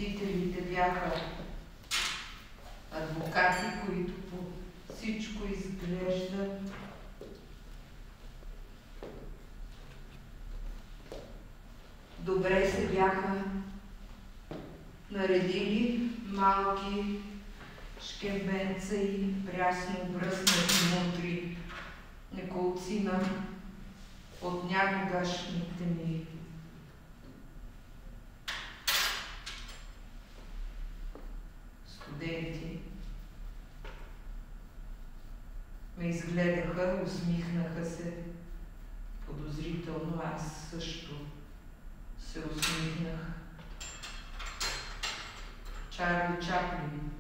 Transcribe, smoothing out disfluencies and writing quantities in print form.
посетителите бяха адвокати, които по всичко изглежда добре се бяха наредили, малки шкембенца и прясно бръснати мутри, неколцина от някогашните ми студенти ме изгледаха, усмихнаха се подозрително, аз също се усмихнах. Чарли Чаплин